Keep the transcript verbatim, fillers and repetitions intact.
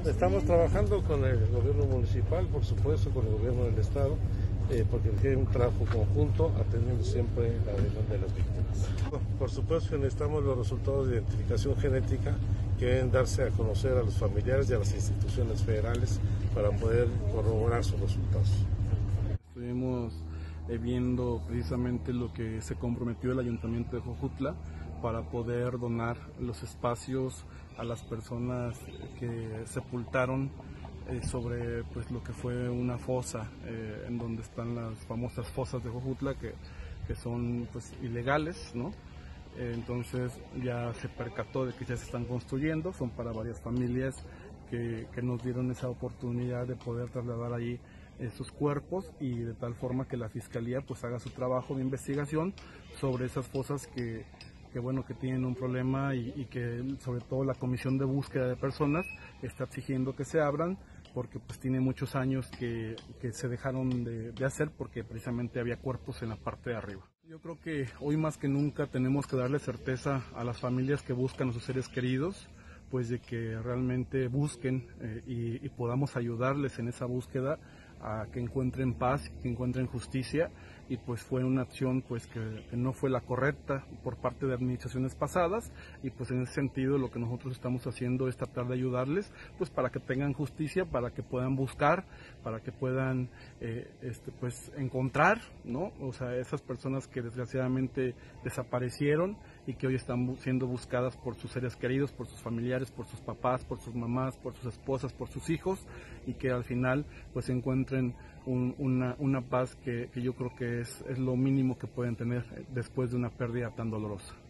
Estamos trabajando con el gobierno municipal, por supuesto, con el gobierno del estado, eh, porque tiene un trabajo conjunto atendiendo siempre la demanda de las víctimas. Por supuesto que necesitamos los resultados de identificación genética que deben darse a conocer a los familiares y a las instituciones federales para poder corroborar sus resultados. Estuvimos eh, viendo precisamente lo que se comprometió el Ayuntamiento de Jojutla para poder donar los espacios a las personas que sepultaron eh, sobre pues lo que fue una fosa eh, en donde están las famosas fosas de Jojutla que, que son pues ilegales, ¿no? Eh, entonces ya se percató de que ya se están construyendo, son para varias familias que, que nos dieron esa oportunidad de poder trasladar ahí esos cuerpos y de tal forma que la Fiscalía pues haga su trabajo de investigación sobre esas fosas que que bueno que tienen un problema y, y que sobre todo la Comisión de Búsqueda de Personas está exigiendo que se abran porque pues tiene muchos años que, que se dejaron de, de hacer porque precisamente había cuerpos en la parte de arriba. Yo creo que hoy más que nunca tenemos que darle certeza a las familias que buscan a sus seres queridos, pues de que realmente busquen eh, y, y podamos ayudarles en esa búsqueda a que encuentren paz, que encuentren justicia, y pues fue una acción pues que, que no fue la correcta por parte de administraciones pasadas, y pues en ese sentido lo que nosotros estamos haciendo es tratar de ayudarles pues para que tengan justicia, para que puedan buscar, para que puedan eh, este, pues encontrar, ¿no? O sea, esas personas que desgraciadamente desaparecieron y que hoy están siendo buscadas por sus seres queridos, por sus familiares, por sus papás, por sus mamás, por sus esposas, por sus hijos, y que al final pues encuentren un, una, una paz que, que yo creo que es, es lo mínimo que pueden tener después de una pérdida tan dolorosa.